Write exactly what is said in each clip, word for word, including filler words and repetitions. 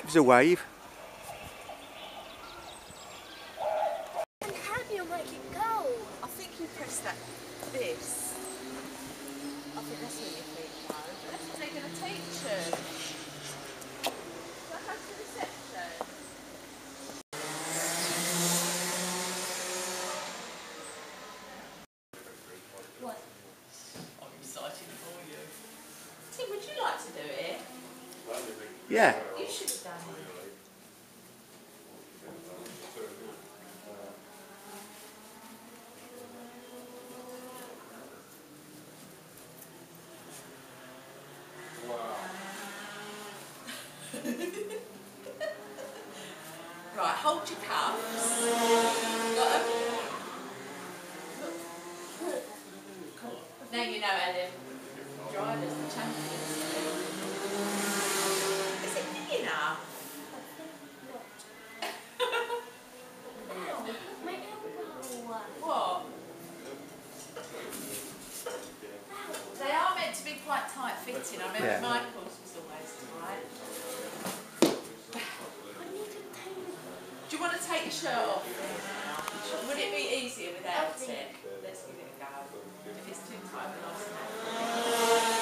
Give us a wave. And how do you make it go? I think you press that, this. I think that's where your feet go. That's what they're going to teach you. Shall I go to reception? What? I'm excited for you. Tim, would you like to do it? Yeah. You should have done it. Right, hold your cups. Got 'em? Now you know how them drivers, the champions. Is it big enough? Ow, my elbow. What? They are meant to be quite tight fitting. I remember Yeah. Michael's was always tight. I need to take Do you want to take your shirt off then? Would it be easier without it? Let's give it a go. If it's too tight, then I'll snap it.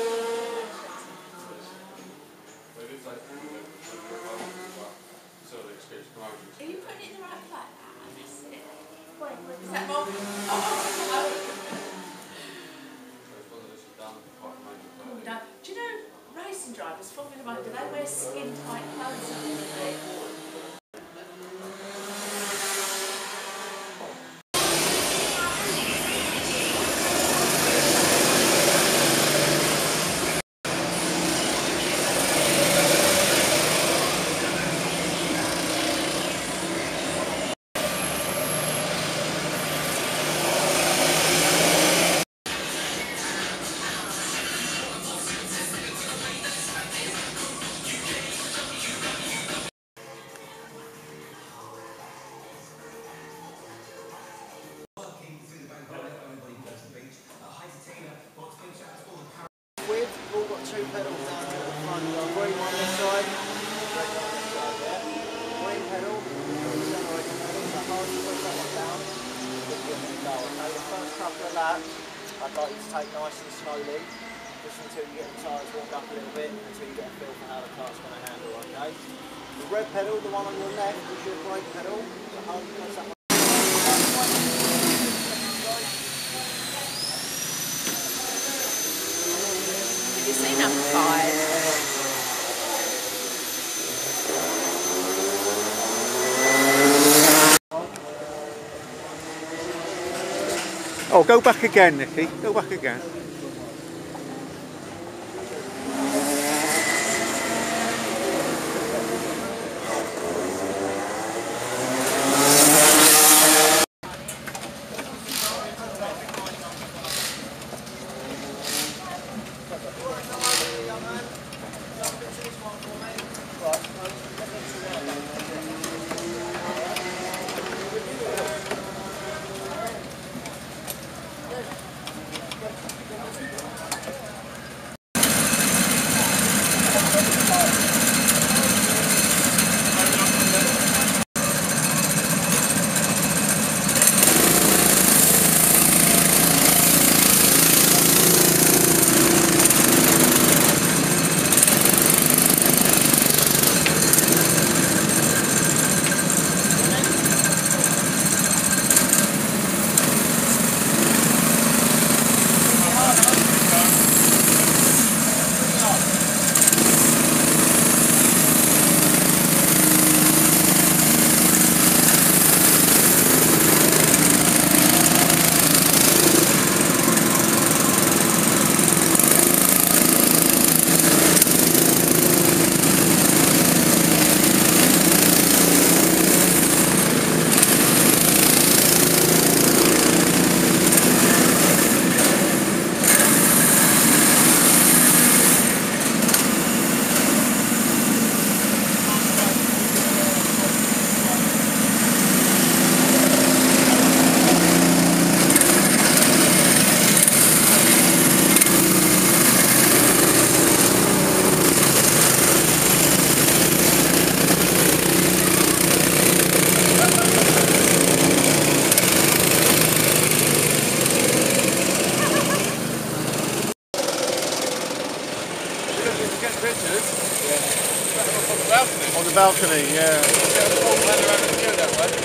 Are you putting it in the right place? That's it. Wait, Is that more? Oh, oh, no. Do you know racing drivers, Formula One, do they wear skin tight clothes underneath? We've all got two pedals down here at the front. You've got a green one this side, red one this side, yeah? Green pedal, accelerator pedal, so hard you push that one down, you'll give it a go, okay? The first couple of laps, I'd like you to take nice and slowly, just until you get the tyres warmed up a little bit, until you get a feel for how the car's going to handle, okay? The red pedal, the one on your left, is your brake pedal, so hard you push that one. Have you seen number five? Oh, go back again, Nikki. Go back again. get pictures. Yeah. Set them up on the balcony. On the balcony, yeah. Get them all around the queue that way.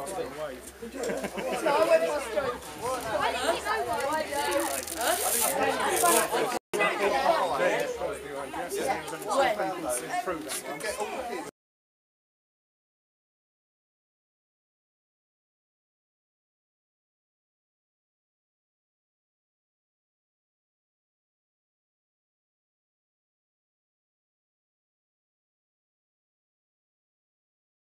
When?